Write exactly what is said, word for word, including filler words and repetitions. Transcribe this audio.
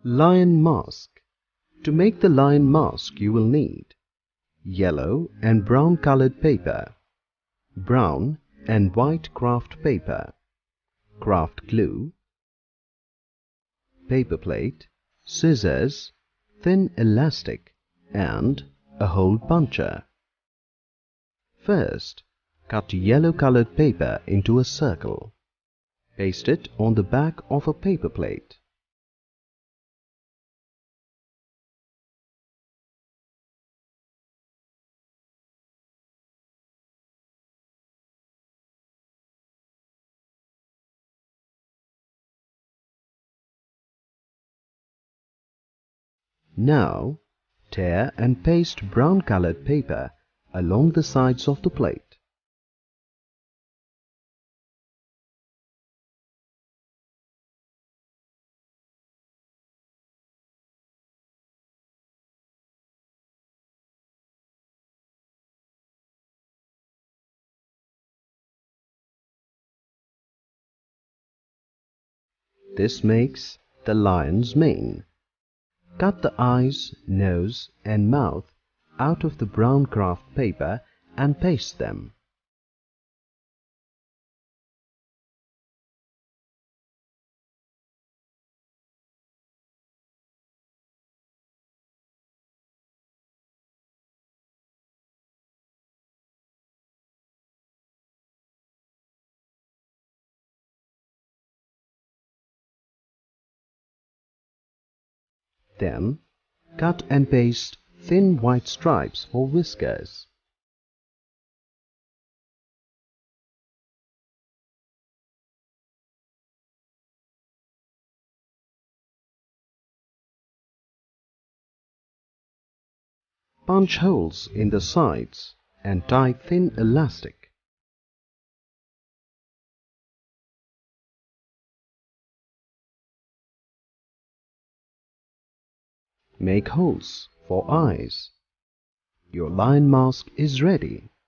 Lion mask. To make the lion mask you will need yellow and brown colored paper, brown and white craft paper, craft glue, paper plate, scissors, thin elastic and a hole puncher. First, cut yellow colored paper into a circle. Paste it on the back of a paper plate. Now, tear and paste brown colored paper along the sides of the plate. This makes the lion's mane. Cut the eyes, nose and mouth out of the brown craft paper and paste them. Then, cut and paste thin white stripes for whiskers. Punch holes in the sides and tie thin elastic. Make holes for eyes. Your lion mask is ready.